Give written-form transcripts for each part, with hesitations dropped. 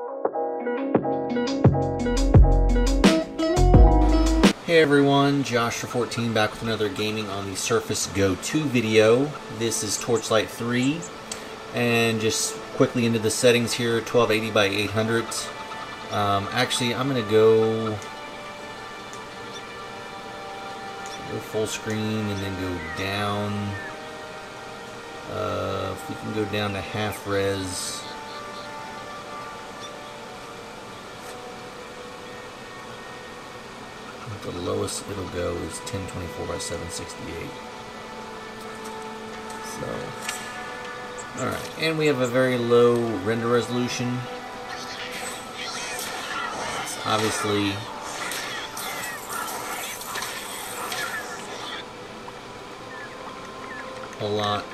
Hey everyone, Joshua14 back with another gaming on the Surface Go 2 video. This is Torchlight 3, and just quickly into the settings here, 1280 by 800. Actually, I'm going to go full screen and then go down. If we can go down to half res. The lowest it'll go is 1024 by 768. So, alright, and we have a very low render resolution. It's obviously a lot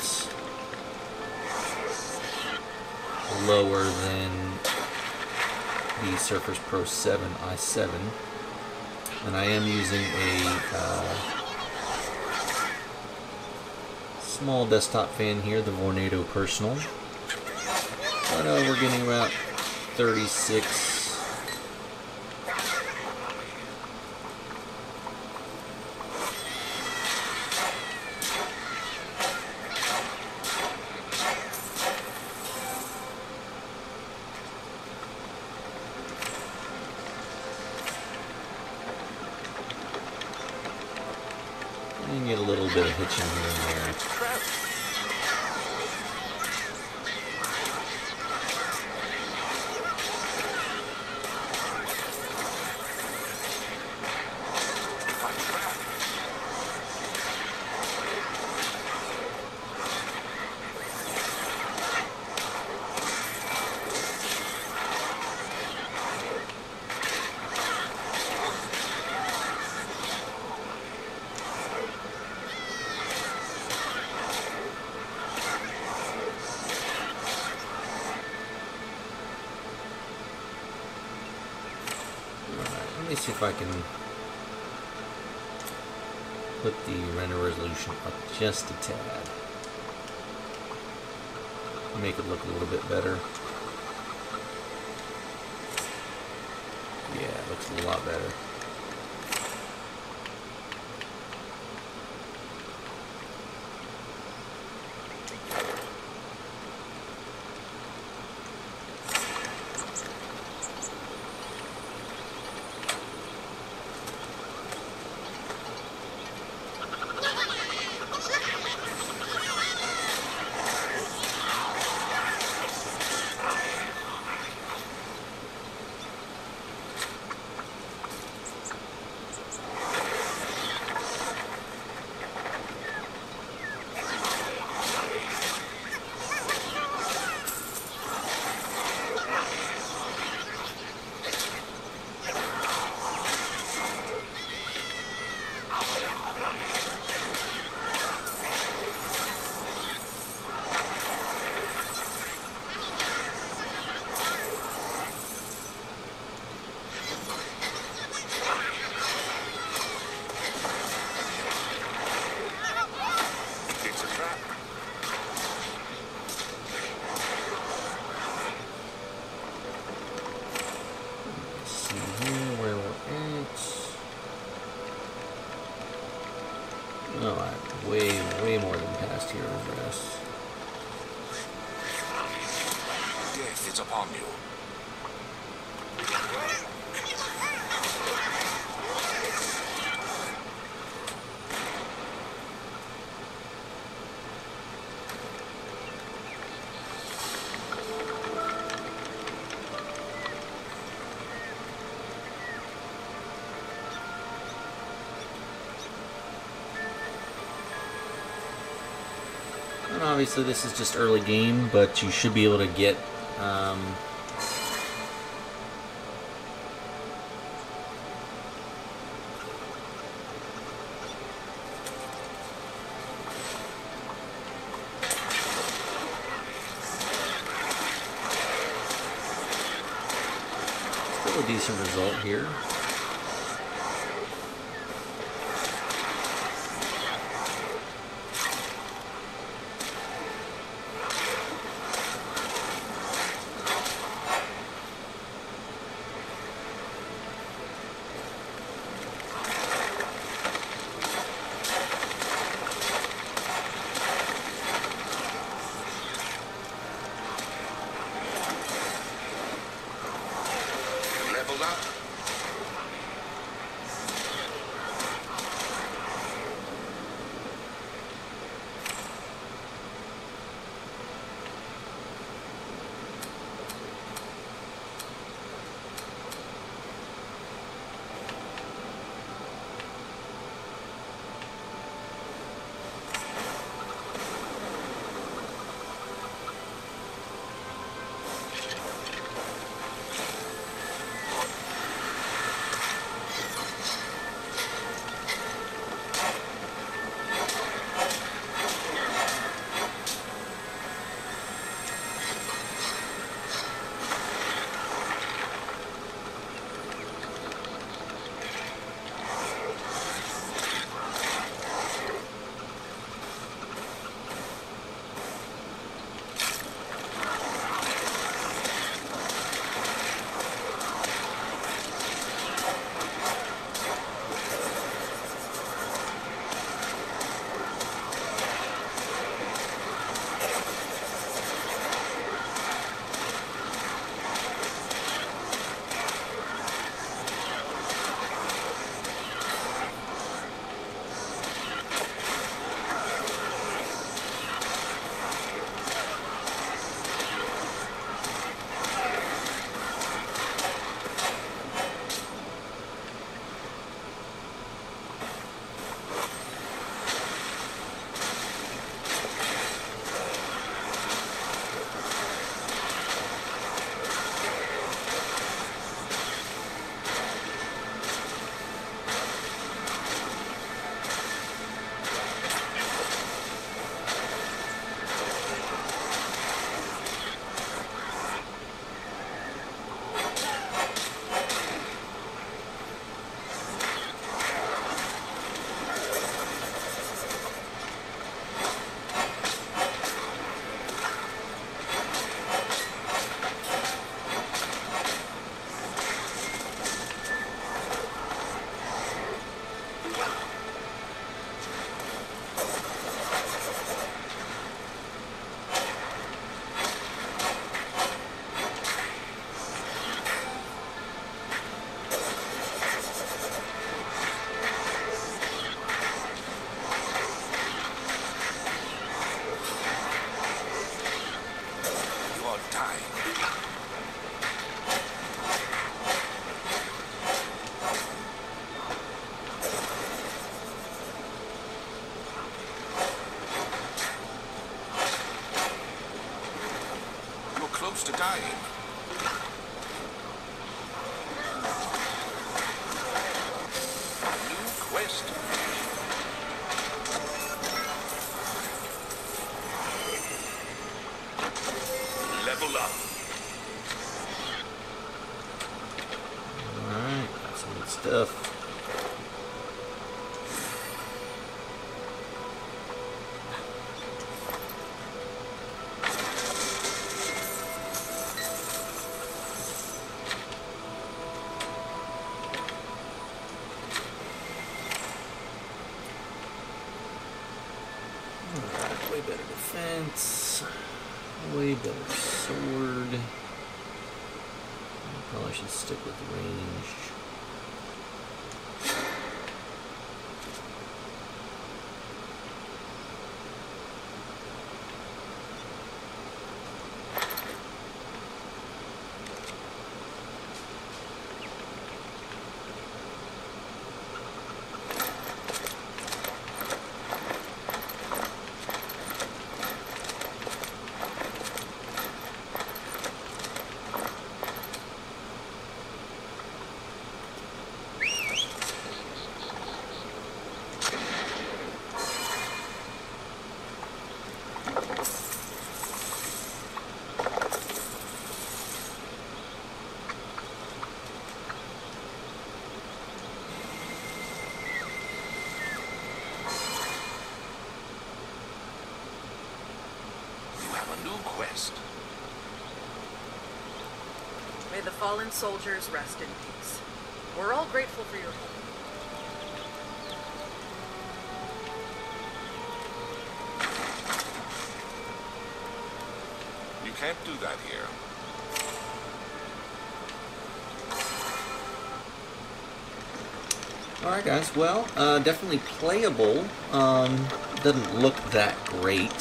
lower than the Surface Pro 7 i7. And I am using a small desktop fan here, the Vornado Personal. But we're getting about 36. And get a little bit of hitching here and there. Let me see if I can put the render resolution up just a tad. Make it look a little bit better. Yeah, it looks a lot better. No, I'm way more than past here address. Death is upon you. And obviously this is just early game, but you should be able to get still a decent result here. Level up. Close to dying. New quest. Level up. Alright, got some good stuff. Alright, way better defense. Way better sword. Probably should stick with range. May the fallen soldiers rest in peace. We're all grateful for your help. You can't do that here. Alright guys, well, definitely playable. Doesn't look that great,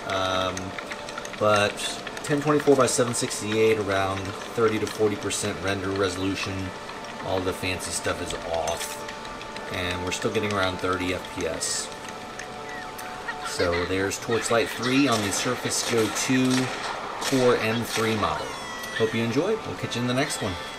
but 1024 by 768, around 30 to 40% render resolution. All the fancy stuff is off, and we're still getting around 30 FPS. So there's Torchlight 3 on the Surface Go 2 Core M3 model. Hope you enjoyed. We'll catch you in the next one.